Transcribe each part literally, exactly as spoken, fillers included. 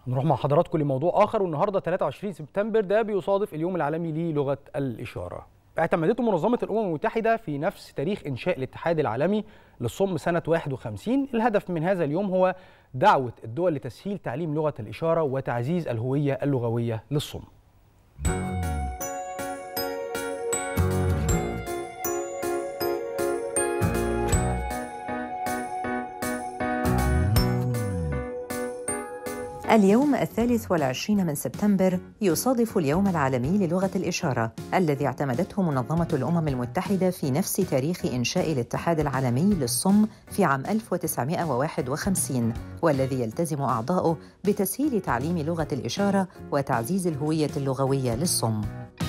نروح مع حضراتكم لموضوع آخر، والنهارده ثلاثة وعشرين سبتمبر ده بيصادف اليوم العالمي للغة الإشارة. اعتمدته منظمة الأمم المتحدة في نفس تاريخ إنشاء الاتحاد العالمي للصم سنة واحد وخمسين. الهدف من هذا اليوم هو دعوة الدول لتسهيل تعليم لغة الإشارة وتعزيز الهوية اللغوية للصم. اليوم الثالث والعشرين من سبتمبر يصادف اليوم العالمي للغة الإشارة الذي اعتمدته منظمة الأمم المتحدة في نفس تاريخ إنشاء الاتحاد العالمي للصم في عام ألف وتسعمائة وواحد وخمسين، والذي يلتزم أعضاؤه بتسهيل تعليم لغة الإشارة وتعزيز الهوية اللغوية للصم.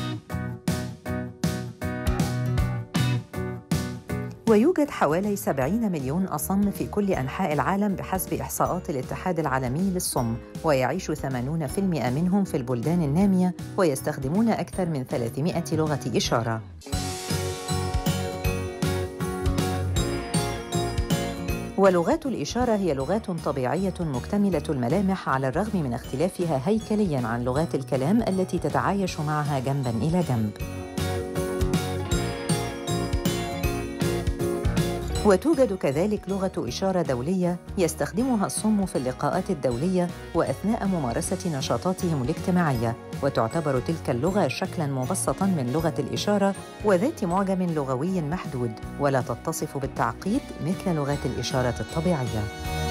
ويوجد حوالي سبعين مليون أصم في كل أنحاء العالم بحسب إحصاءات الاتحاد العالمي للصم، ويعيش ثمانين بالمئة منهم في البلدان النامية ويستخدمون أكثر من ثلاثمائة لغة إشارة. ولغات الإشارة هي لغات طبيعية مكتملة الملامح على الرغم من اختلافها هيكلياً عن لغات الكلام التي تتعايش معها جنباً إلى جنب. وتوجد كذلك لغة إشارة دولية يستخدمها الصم في اللقاءات الدولية وأثناء ممارسة نشاطاتهم الاجتماعية، وتعتبر تلك اللغة شكلاً مبسطاً من لغة الإشارة وذات معجم لغوي محدود، ولا تتصف بالتعقيد مثل لغات الإشارة الطبيعية.